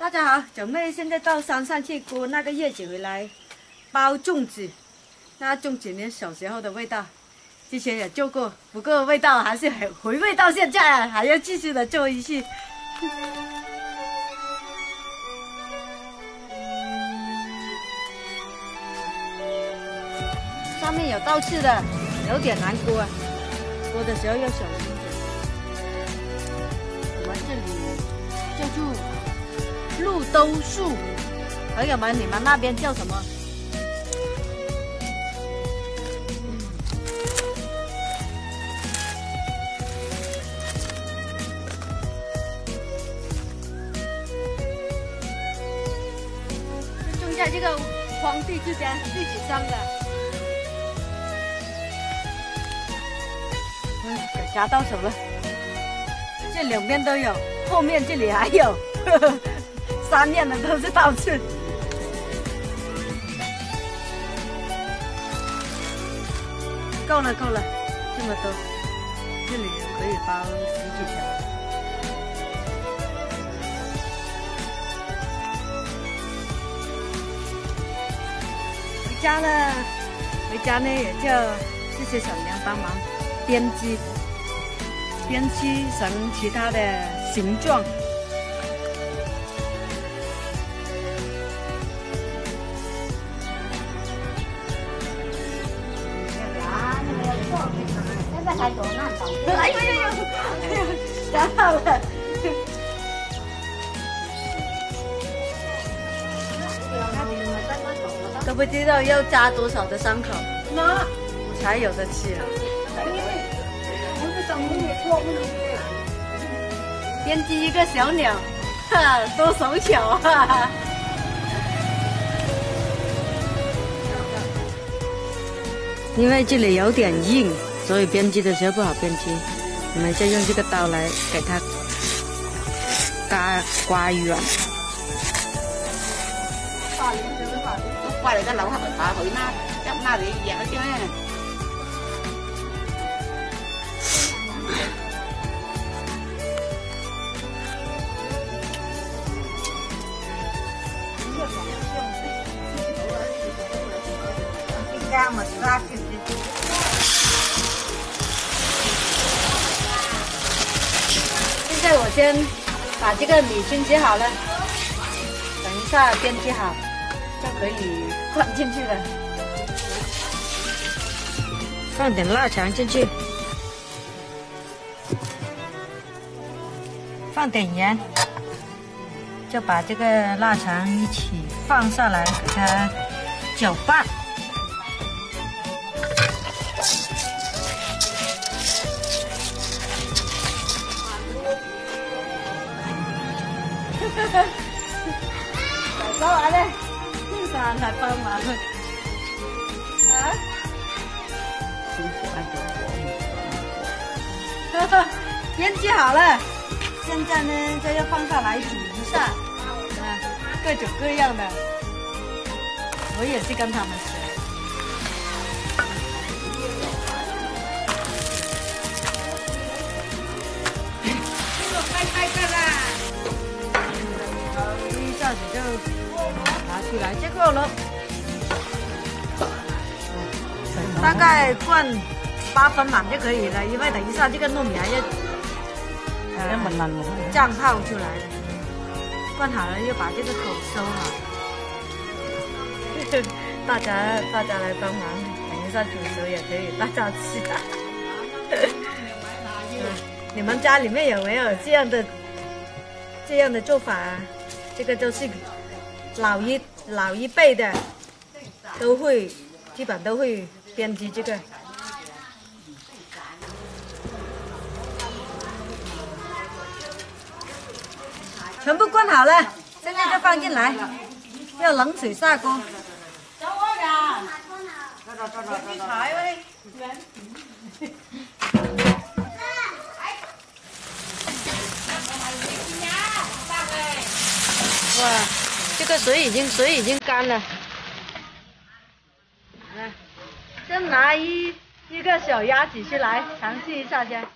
大家好，九妹现在到山上去割那个叶子回来包粽子。那粽子呢，小时候的味道，之前也做过，不过味道还是很回味到现在，还要继续的做一次。上面有倒刺的，有点难割啊，割的时候要小心点。我们这里叫做鹿兜树，朋友们，你们那边叫什么？种在这个荒地之间，地址上的。给夹到手了，这两边都有，后面这里还有，三面的都是倒刺。够了，这么多，这里可以包10几条。回家呢也叫这些小娘帮忙编织成其他的形状。哎呦，夹到了！都不知道要扎多少的伤口，才有的吃。编织一个小鸟，多手巧啊！因为这里有点硬，所以编织的时候不好编织。我们就用这个刀来给它刮圆。 qua lại cái lẩu hấp ở hội na trong na thì dẻo chứ. 现在我先把这个米熏chế好了，等一下编织好就可以放进去了。放点腊肠进去，放点盐，就把这个腊肠一起放上来，给它搅拌。搞完了，上来帮忙了。啊？编织好了，现在呢就要放上来煮一下。各种各样的，我也是跟他们学。一下子就拿出来就够了，大概灌8分满就可以了，因为等一下这个糯米还要胀泡出来的。灌好了，要把这个口收好。大家来帮忙，等一下煮熟也可以大家吃的。你们家里面有没有这样的做法啊？这个就是老一辈的基本都会编织这个。全部灌好了，现在就放进来，要冷水下锅。哇，这个水已经干了。先拿一个小鸭子出来尝试一下先。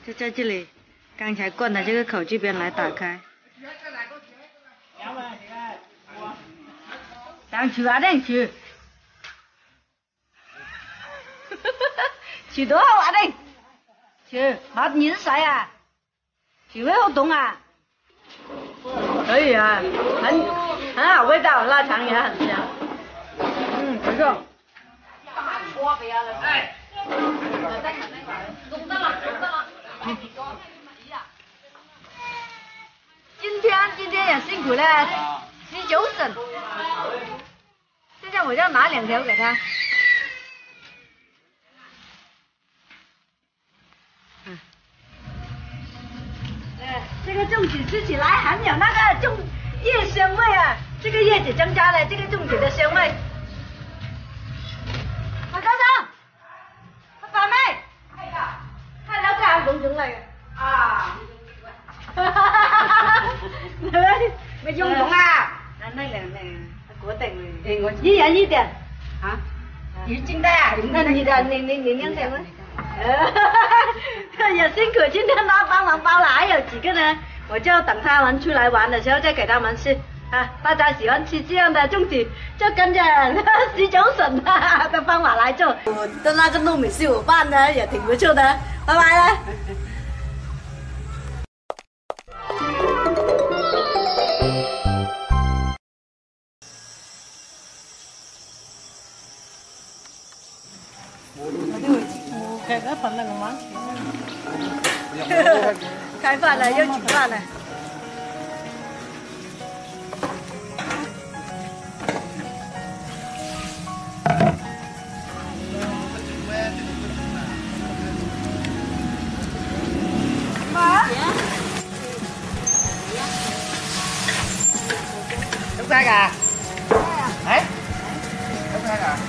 就在这里，刚才灌的这个口这边来打开。当取啊，当取。取多好玩的，取，好，你是谁啊？取会好懂啊？可以啊，很好味道，腊肠也很香。不错。今天也辛苦了，19省。现在我要拿2条给他。这个粽子吃起来很有那个叶香味啊，这个叶子增加了这个粽子的香味。大家生，阿爸妹，係啊，係兩個人共種嚟嘅。啊，咪用種啊？那兩果定嚟，我一人一點。啊？一斤的呀？那你的你两点吗？也辛苦，今天他帮忙包了，还有几个呢？我就等他们出来玩的时候再给他们吃啊！大家喜欢吃这样的粽子，就跟着19省的方法来做。我的那个糯米是我拌的，也挺不错的。拜拜了。开饭了，又煮饭了。妈， Đúng sai cả. Đấy. Đúng sai cả.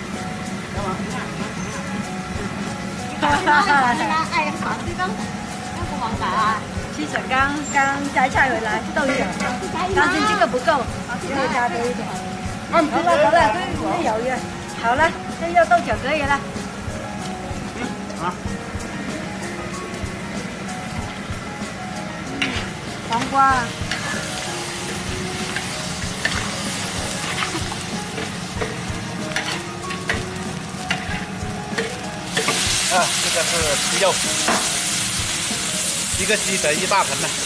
其实刚摘菜回来豆角，担心这个不够，这个加多一点。好了，这有了，好了，这要豆角可以了。 好。 黄瓜。 啊，这个是鸡肉，一个鸡得1大盆呢。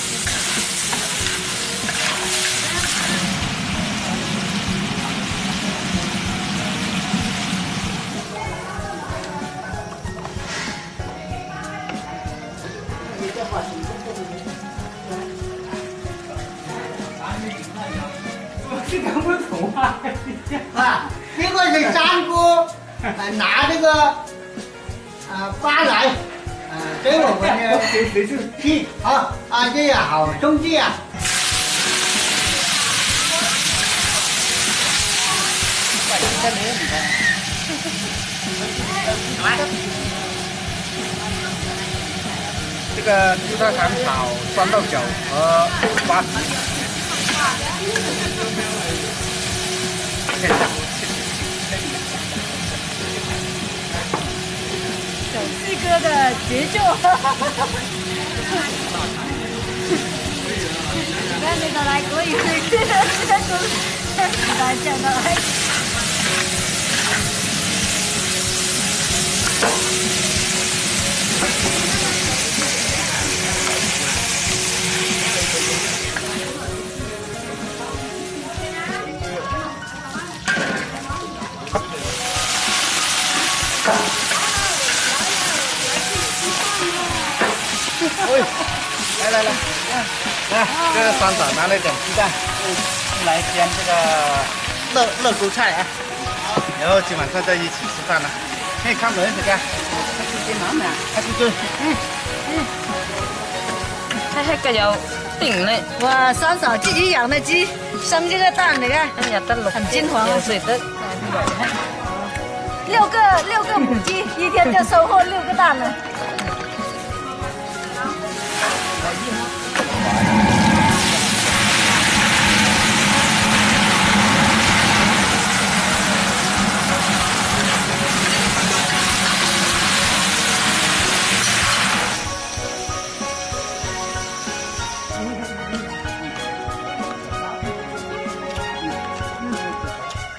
这个不懂啊！ 啊，这个是三姑拿这个发来，给我们的去好啊，这样好兄弟啊。 这个猪大肠炒酸豆角和瓜子。 小四哥的杰作。来，你就来可以去，来讲的来。 来，这个酸枣拿来点鸡蛋，来煎这个热锅菜啊，然后今晚上在一起吃饭了。可以看门这个，还是对， 黑黑嘅有頂咧， 哇，三嫂自己养的鸡生这个蛋，你看， 今日得6 很金黄有水得 6个母鸡，一天就收获6个蛋了。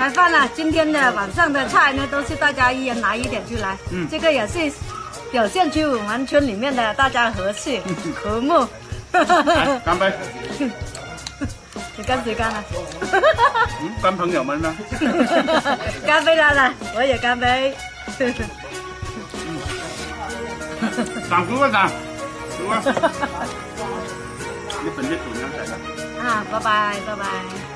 开饭了。今天的晚上的菜呢，都是大家一人拿一点出来。这个也是表现出我们村里面的大家和气和睦。 干杯！ 谁干谁干啊？ 跟朋友们呢？ 干杯啦！我也干杯。 长叔啊长，叔啊！你本地主娘仔的。 啊，拜拜拜拜。